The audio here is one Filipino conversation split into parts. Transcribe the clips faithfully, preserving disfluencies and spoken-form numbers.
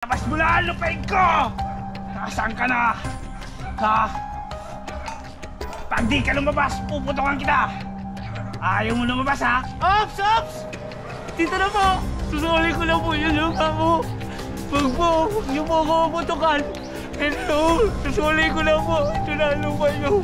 Ilabas mo na ang lupain ko! Nasaan ka na? Ha? Pag di ka lumabas, puputokan kita! Ayaw mo lumabas, ha? Ops! Ops! Dito na po! Susuli ko na po yung lupa mo! Wag po! Huwag niyo po ako puputokan! Hello! Susuli ko na po! Ito na ang lupa niyo!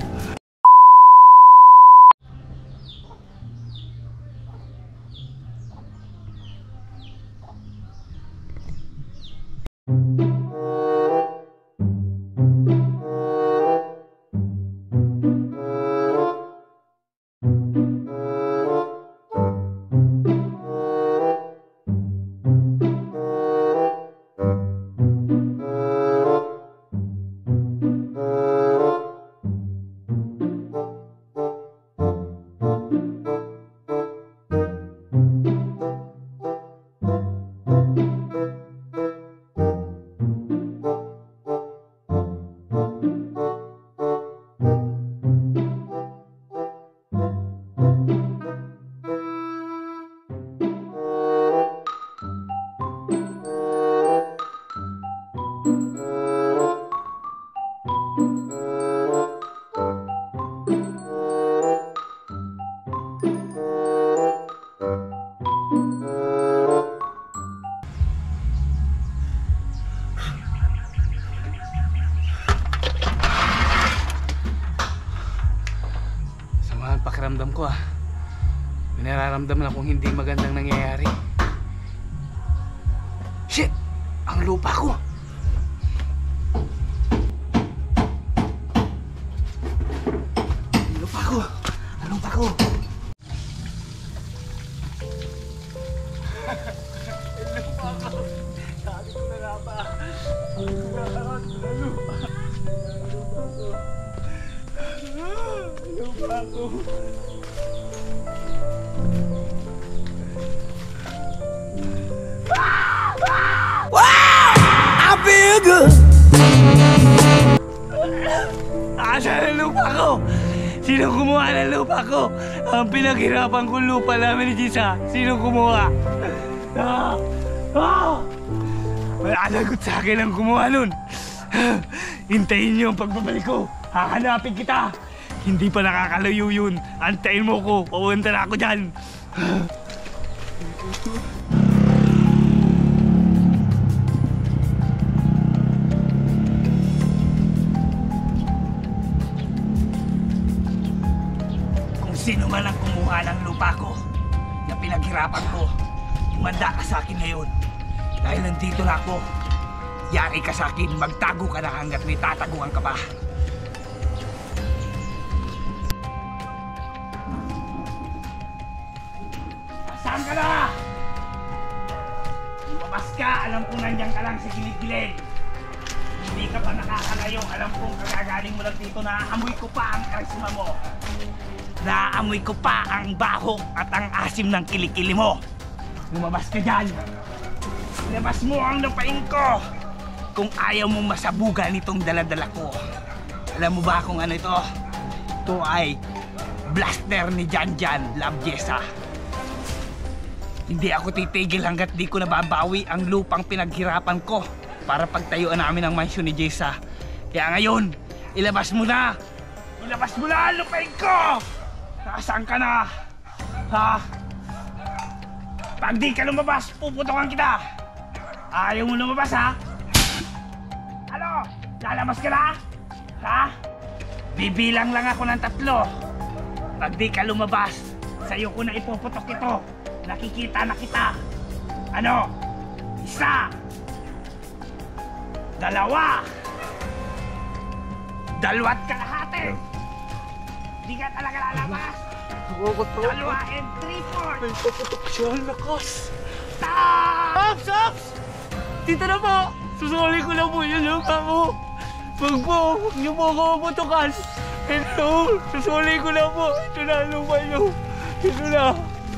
Pakiramdam ko ah, may nararamdaman akong hindi magandang nangyayari. Shit! Ang lupa ko! Ang lupa ko! Ang lupa ko! Ang lupa ko! Sabi ko na nga ba? Ang lupa ko! Ang lupa ko! Lupa ko. Wow! I feel good. Asan ang lupa ko? Sino kumuha ng lupa ko? Ang pinaghirapan ko lupa namin ni Jisa. Sino kumuha? Ah! Ah! Wala lagot sa akin ang kumuha nun. Hintayin niyo ang pagbabalik ko. Hahanapin kita. Hindi pa nakakalayo yun. Antayin mo ko. Pupunta na ako dyan. Kung sino man ang kumuha ng lupa ko na pinaghirapan ko, tumanda ka sa akin ngayon. Dahil nandito na ako. Yari ka sa akin. Magtago ka na hanggat may tataguan ka pa. Saan ka na? Lumabas ka, alam kong nandiyan ka lang sa gilid-gilid. Hindi ka pa nakakalayo, alam kong kagagaling mo lang dito. Naaamoy ko pa ang karisma mo. Naaamoy ko pa ang baho at ang asim ng kilikili mo. Lumabas ka dyan. Lumabas mo ang lupain ko. Kung ayaw mong masabugan itong daladala ko. Alam mo ba kung ano ito? Ito ay blaster ni Janjan Labyesa. Hindi ako titigil hanggat di ko nababawi ang lupang pinaghirapan ko para pagtayuan namin ang mansyon ni Jessa. Kaya ngayon, ilabas mo na! Ilabas mo na ang lupain ko! Nasaan ka na? Ha? Pag di ka lumabas, puputokan kita! Ayaw mo lumabas, ha? Ano? Lalabas ka na? Ha? Bibilang lang ako ng tatlo. Pag di ka lumabas, sa'yo ko na ipuputok ito. Nakikita na kita. Ano? Isa. Dalawa. Dalawat kalahati. Di ka talaga lalabas. Dalawa and three fourths. May paputok siya. Lakas. Stop! Ops! Ops! Dito na po. Susuli ko na po yung lupa mo. Wag po. Huwag niyo po ako maputokan. Hello. Susuli ko na po. Ito na ang lupa niyo. Ito na.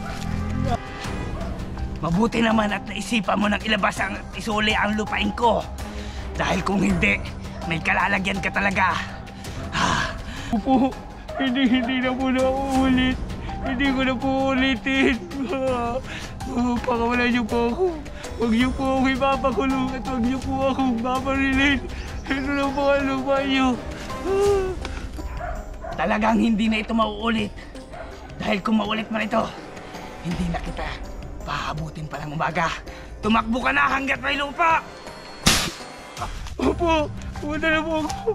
Mabuti naman at naisipan mo nang ilabas ang isuli ang lupain ko. Dahil kung hindi, may kalalagyan ka talaga. Opo, hindi, hindi na po na uulit. Hindi ko na po ulitin. Pakawala niyo po ako. Huwag niyo po ako ipapakulong at huwag niyo po akong babarilin. Ito lang po ang lupa niyo. Talagang hindi na ito mauulit. Dahil kung maulit man ito, hindi na kita pahabutin pa ng umaga. Tumakbo ka na hanggat may lupa! Opo, pumunta na po ako.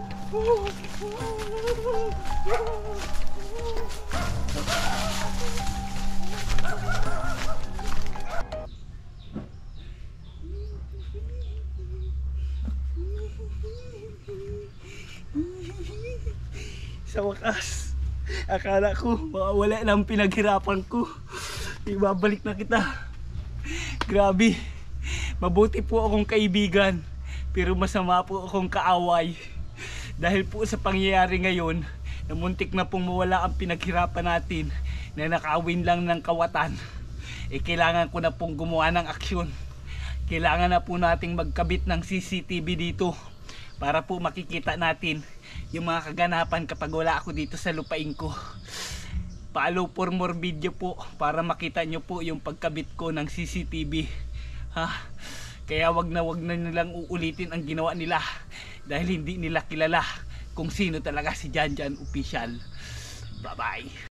Sa wakas, akala ko mawawala lang pinaghirapan ko. Ibabalik na kita. Grabe, mabuti po akong kaibigan, pero masama po akong kaaway. Dahil po sa pangyayari ngayon, na muntik na pong mawala ang pinaghirapan natin, na nakawin lang ng kawatan, eh kailangan ko na pong gumawa ng aksyon. Kailangan na po nating magkabit ng C C T V dito para po makikita natin yung mga kaganapan kapag wala ako dito sa lupain ko. Follow for more video po para makita nyo po yung pagkabit ko ng C C T V. Ha? Kaya wag na wag na nilang uulitin ang ginawa nila dahil hindi nila kilala kung sino talaga si Jan Jan Official. Bye bye.